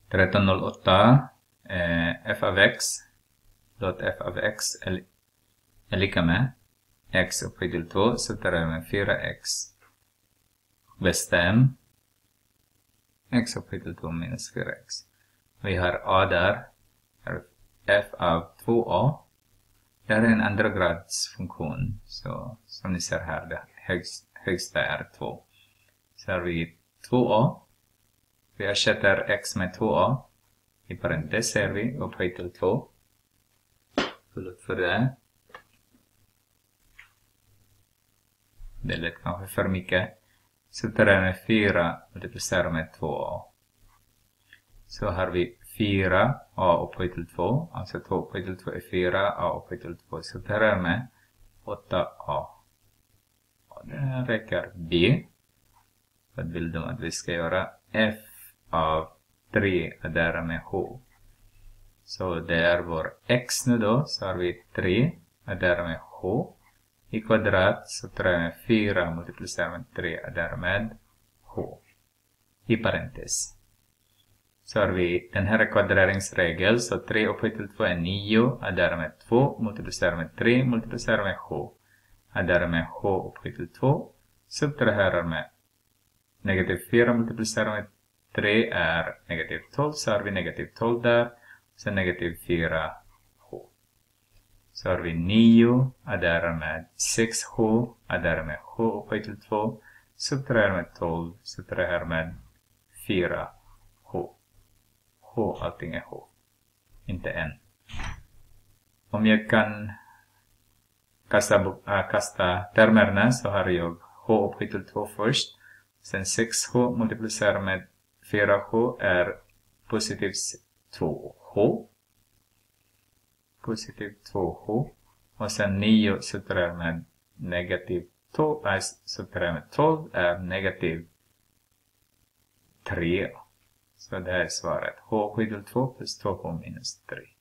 1308 f av x dot f av x är lika med x upphöjt till 2, så tar jag med 4x. Bestäm x upphöjt till 2 minus 4x. Vi har a där, f av 2a. Det här är en andra grads funktion. Så som ni ser här, det högsta är 2. Så har vi 2a. Vi ersätter x med 2a. I parentes ser vi upphöjt till 2. Förlåt för det. Det lät kanske för mycket. Så tar jag med 4 multiplicerar med 2a. Så har vi 4a upphöjt till 2. Alltså 2 upphöjt till 2 är 4a upphöjt till 2. Så tar jag med 8a. Och det räcker b. Vad vill de att vi ska göra? F av 3 är där med h. Så det är vår x nu då. Så har vi 3 är där med h. I kvadrat så tar jag med 4 multiplicerar med 3 är där med h. I parentes. Så har vi den här kvadreringsregel. Så 3 upphöjt till 2 är 9. Är där med 2 multiplicerar med 3 multiplicerar med h. Är där med h upphöjt till 2. Subtraherar med negativ 4 multiplicerar med 3 är negativ 12. Så har vi negativ 12 där. Sen negativ 4 h. Så har vi 9 är där med 6h. Är där med h upphöjt till 2. Subtraherar med 12. Subtraherar med 4 h. H, allting är h. Inte n. Om jag kan kasta termerna så har jag h upphöjt till 2 först. Sen 6h multiplicerar med 4h är positiv 2h. Positiv 2h. Och sen 9 subtraherar med negativ 12. Subtraherar med 12 är negativ 3. Så det här är svaret. H upphöjt till 2 plus 2h minus 3.